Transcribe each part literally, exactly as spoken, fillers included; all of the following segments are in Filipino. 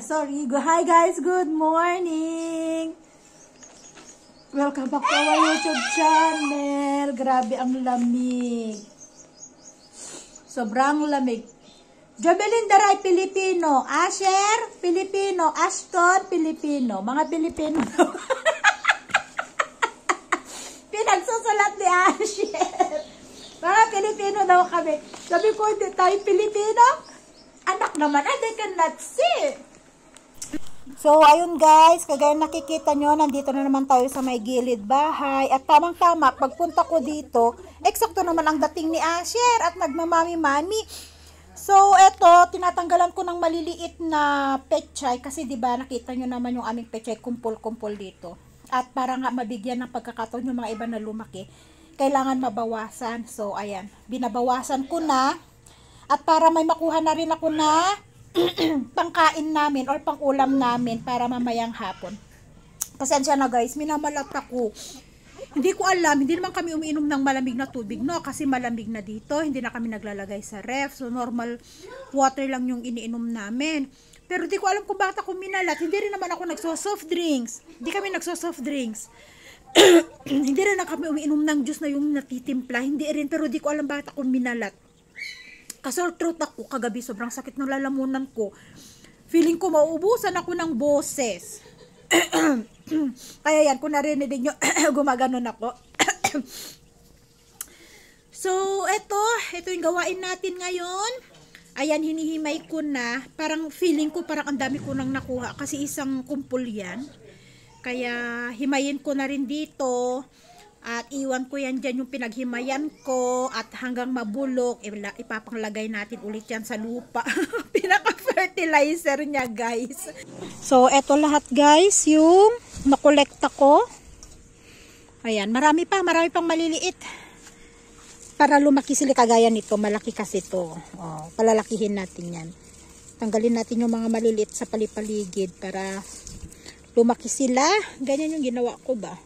sorry. Hi guys, good morning. Welcome back to our YouTube channel. Grabe ang lamig. Sobrang lamig. Jovelyn Daray, Pilipino. Asher, Pilipino. Ashton, Pilipino. Mga Pilipino. Pinagsusulat ni Asher. Mga Pilipino daw kami. Sabi ko, hindi tayo Pilipino. Anak naman, I cannot see. So, ayun guys, kagaya nakikita nyo, nandito na naman tayo sa may gilid bahay. At tamang-tama, pagpunta ko dito, eksakto naman ang dating ni Asher at nagmamami-mami. So, eto, tinatanggalan ko ng maliliit na pechay. Kasi diba, nakita nyo naman yung aming pechay, kumpul-kumpul dito. At para nga mabigyan ng pagkakataon yung mga iba na lumaki, kailangan mabawasan. So, ayan, binabawasan ko na. At para may makuha na rin ako na pangkain namin or pangulam namin para mamayang hapon. Pasensya na guys, minamalat ako. Hindi ko alam, hindi naman kami umiinom ng malamig na tubig, no? Kasi malamig na dito, hindi na kami naglalagay sa ref. So normal water lang yung iniinom namin. Pero hindi ko alam kung bakit ako minalat. Hindi rin naman ako nagso-soft drinks. Hindi kami nagso-soft drinks. Hindi rin na kami umiinom ng juice na yung natitimpla. Hindi rin, pero hindi ko alam bakit ako minalat. Kasol throat ako kagabi, sobrang sakit ng lalamunan ko. Feeling ko mauubusan ako ng boses. Kaya yan, kung narinig nyo, gumaganon ako. So, eto, ito yung gawain natin ngayon. Ayan, hinihimay ko na. Parang feeling ko, parang ang dami ko nang nakuha. Kasi isang kumpul yan. Kaya, himayin ko na rin dito. At iwan ko yan dyan yung pinaghimayan ko. At hanggang mabulok, ipapanglagay natin ulit yan sa lupa. Pinaka-fertilizer niya guys. So, eto lahat guys, yung nakolekta ko. Ayan, marami pa, marami pang maliliit. Para lumaki sila kagaya nito, malaki kasi to. Oh, palalakihin natin yan. Tanggalin natin yung mga maliliit sa palipaligid para lumaki sila. Ganyan yung ginawa ko ba.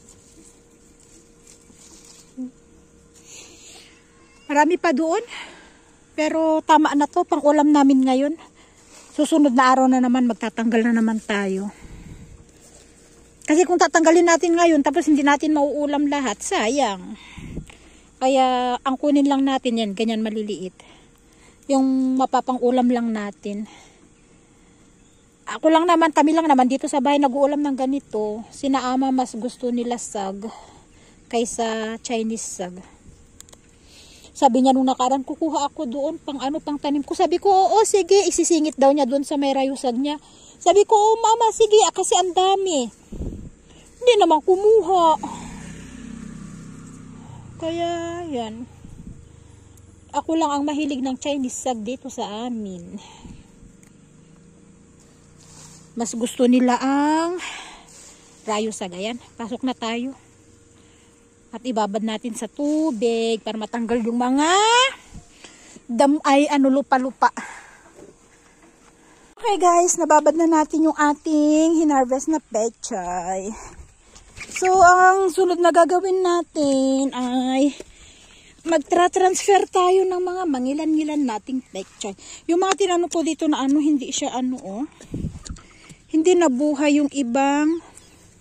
Marami pa doon. Pero tama na to, pang ulam namin ngayon. Susunod na araw na naman, magtatanggal na naman tayo. Kasi kung tatanggalin natin ngayon, tapos hindi natin mauulam lahat, sayang. Kaya ang kunin lang natin yan, ganyan maliliit. Yung mapapang-ulam lang natin. Ako lang naman, kami lang naman dito sa bahay nag-uulam ng ganito. Sina ama mas gusto nila sag kaysa Chinese sag. Sabi niya nung nakaraan, kukuha ako doon pang ano, pang tanim ko. Sabi ko, oo, sige, isisingit daw niya doon sa may rayusag niya. Sabi ko, oo mama, sige, kasi ang dami. Hindi naman kumuha. Kaya, yan. Ako lang ang mahilig ng Chinese sag dito sa amin. Mas gusto nila ang rayusag. Ayan, pasok na tayo. At ibabad natin sa tubig para matanggal yung mga dam ay ano lupa-lupa. Okay guys, nababad na natin yung ating hinarvest na pechay. So ang sunod na gagawin natin ay magtra-transfer tayo ng mga mangilan-ngilan nating pechay. Yung mga tinano ko dito na ano, hindi siya ano oh. Hindi nabuhay yung ibang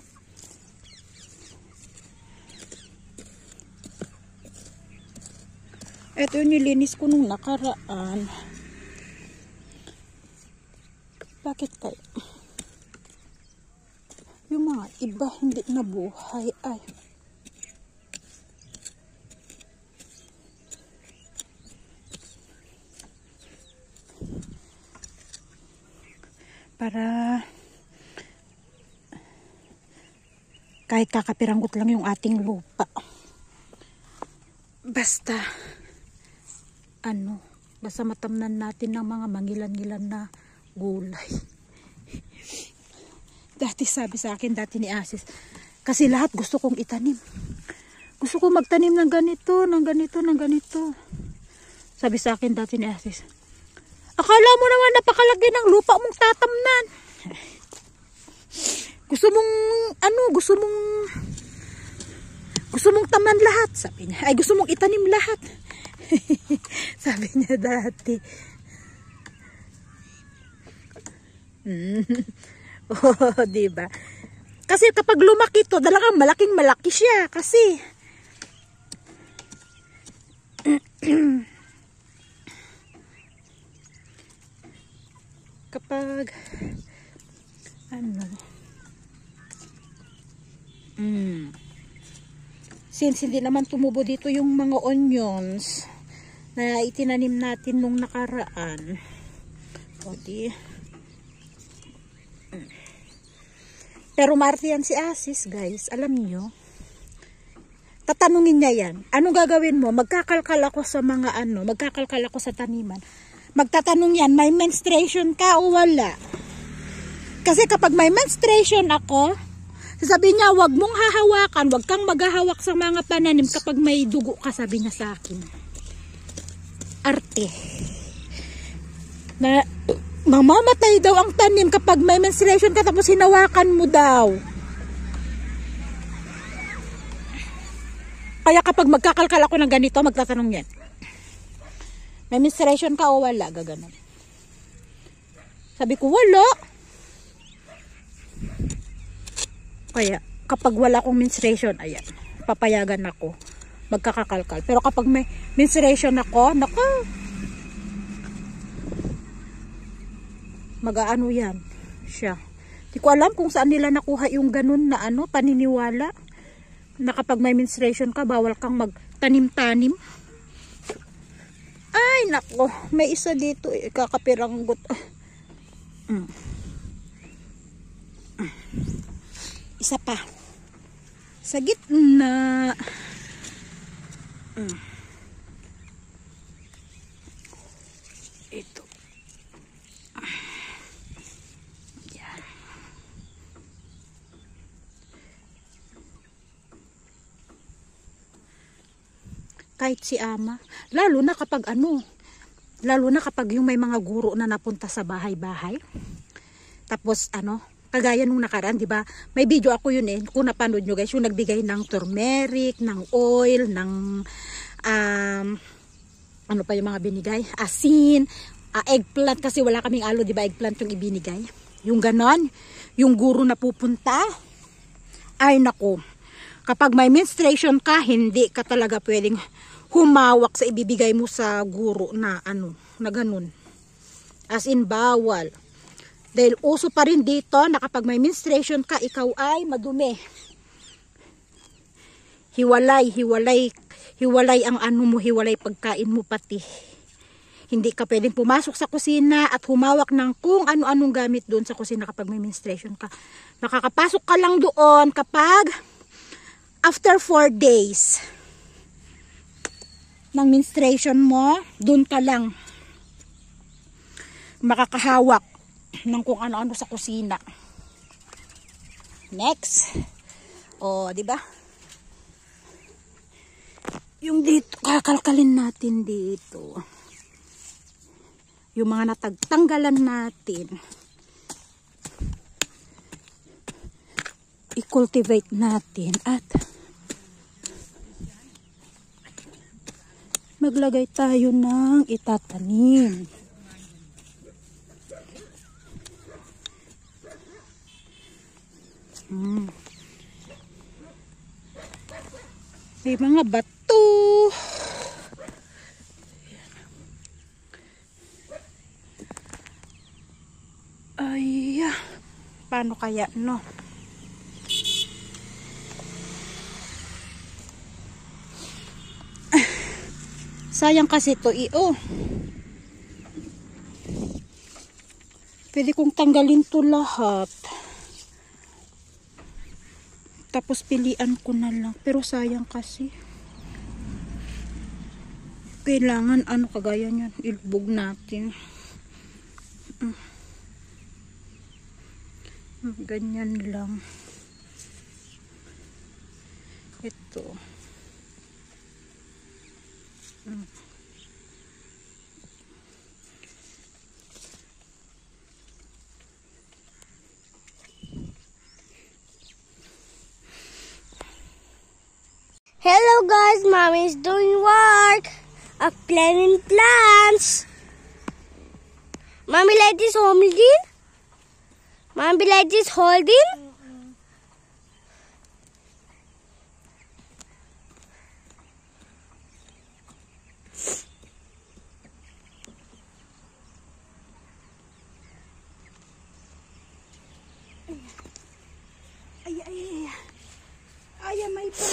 ito yung nilinis ko nung nakaraan. Bakit kayo? Yung mga iba hindi nabuhay ay. Para kahit kakapiranggot lang yung ating lupa. Basta ano, basta matamnan natin ng mga mangilan-ngilan na gulay. Dati sabi sa akin, dati ni Asis, kasi lahat gusto kong itanim. Gusto kong magtanim ng ganito, ng ganito, ng ganito. Sabi sa akin dati ni Asis, akala mo naman napakalaki ng lupa mong tatamnan. Gusto mong, ano, gusto mong, gusto mong tamnan lahat. Sabi niya, ay gusto mong itanim lahat. Sabi niya dati. Mm. Oh, diba? Kasi kapag lumaki to, talagang malaking malaki siya. Kasi, kapag, ano, mm, since hindi naman tumubo dito yung mga onions na itinanim natin nung nakaraan. O, di, pero Marte yan si Asis, guys. Alam niyo, tatanungin niya yan. Anong gagawin mo? Magkakalkal ako sa mga ano, magkakalkal ako sa taniman. Magtatanong yan, may menstruation ka o wala? Kasi kapag may menstruation ako, sasabihin niya, wag mong hahawakan, wag kang maghahawak sa mga pananim kapag may dugo ka, sabi niya sa akin. Arte. Na, mamamatay daw ang tanim kapag may menstruation ka tapos hinawakan mo daw. Kaya kapag magkakalkal ako ng ganito, magtatanong yan. May menstruation ka o wala? Gaganon. Sabi ko, wala. Kaya, kapag wala akong menstruation, ayan, papayagan ako. Magkakakalkal. Pero kapag may menstruation ako, naka, mag-aano yan siya. Di ko alam kung saan nila nakuha yung ganun na ano, paniniwala. Na kapag may menstruation ka, bawal kang magtanim-tanim. Ay, nako. May isa dito. Eh, kakapiranggot. Mm. Isa pa. Sa gitna. Mm. Ito. Yan. Kahit si ama, lalo na kapag ano, lalo na kapag yung may mga guro na napunta sa bahay-bahay. Tapos ano, kagaya nung nakaraan, di ba? May video ako yun eh, kung napanood nyo guys, yung nagbigay ng turmeric, ng oil, ng um, ano pa yung mga binigay, asin, uh, eggplant, kasi wala kaming alo, di ba? Eggplant yung ibinigay. Yung ganon, yung guro na pupunta, ay nako, kapag may menstruation ka, hindi ka talaga pwedeng humawak sa ibibigay mo sa guro na ano, na ganun. As in, bawal. Dahil uso pa rin dito na kapag may menstruation ka, ikaw ay madumi. Hiwalay, hiwalay, hiwalay ang ano mo, hiwalay pagkain mo pati. Hindi ka pwedeng pumasok sa kusina at humawak ng kung ano-anong gamit doon sa kusina kapag may menstruation ka. Nakakapasok ka lang doon kapag after four days ng menstruation mo, doon ka lang makakahawak ng kung ano-ano sa kusina. Next. O, di ba? Yung dito, kakalkalin natin dito. Yung mga natagtanggalan natin. I-cultivate natin at maglagay tayo ng itatanim. Hmm. May mga bato. Ay, paano kaya, no? Sayang kasi to, iyo. Pwede kong tanggalin to lahat. Tapos pilian ko na lang. Pero sayang kasi. Kailangan ano kagaya niyan. Ilubog natin. Ganyan lang. Ito. Hmm. Hello guys, Mommy's doing work of planting plants. Mommy, like this home again? Mom, be like this holding? Ay, ay, ay. Ay, may pa.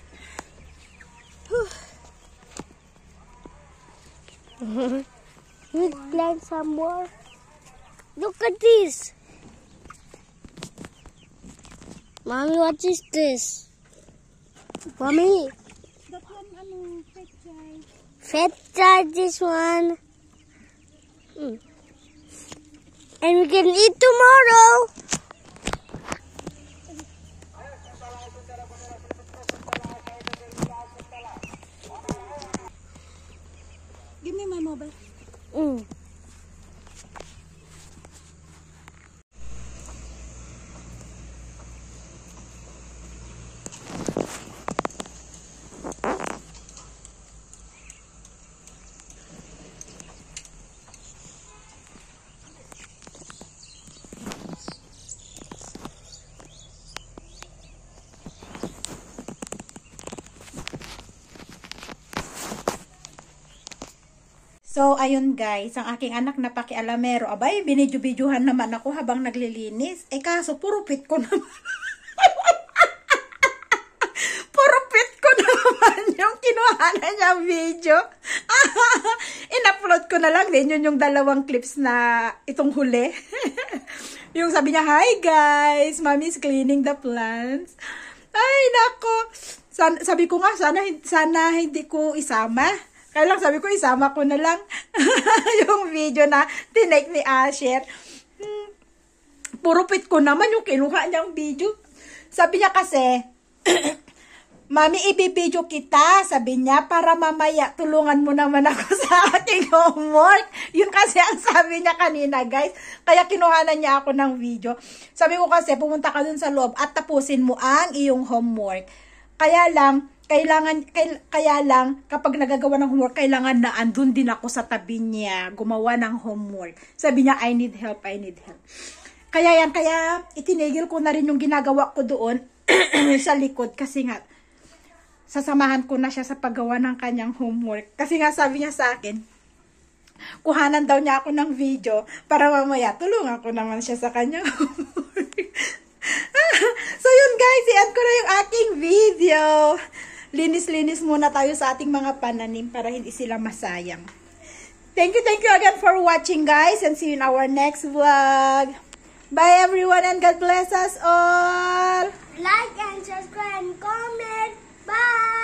Let's plant some more. Look at this. Mommy, what is this? Mommy. That one, ano, pet child. Fed child, this one. Mm. And we can eat tomorrow. Give me my mobile. Mm. So, ayun guys, ang aking anak na pakialamero, abay, binidyo-bidyuhan naman ako habang naglilinis. Eh kaso, puro pit ko naman. Puro pit ko naman yung kinuha na niyang video. In-upload ko na lang din yun yung dalawang clips na itong huli. Yung sabi niya, hi guys, mommy's cleaning the plants. Ay, nako. San, sabi ko nga, sana, sana hindi ko isama. Kaya lang sabi ko, isama ko na lang yung video na tinake ni Asher. Hmm, puro pit ko naman yung kinuha niyang video. Sabi niya kasi, Mami, ibibidyo kita, sabi niya, para mamaya tulungan mo naman ako sa aking homework. Yun kasi ang sabi niya kanina, guys. Kaya kinuhanan niya ako ng video. Sabi ko kasi, pumunta ka dun sa loob at tapusin mo ang iyong homework. Kaya lang, kailangan, kay, kaya lang, kapag nagagawa ng homework, kailangan na andun din ako sa tabi niya, gumawa ng homework. Sabi niya, I need help, I need help. Kaya yan, kaya itinigil ko na rin yung ginagawa ko doon sa likod. Kasi nga, sasamahan ko na siya sa paggawa ng kanyang homework. Kasi nga sabi niya sa akin, kuhanan daw niya ako ng video para mamaya tulungan ko naman siya sa kanyang homework. So yun guys, i-add ko na yung aking video. Linis-linis muna tayo sa ating mga pananim para hindi sila masayang. Thank you, thank you again for watching guys, and see you in our next vlog. Bye everyone, and God bless us all. Like and subscribe and comment. Bye.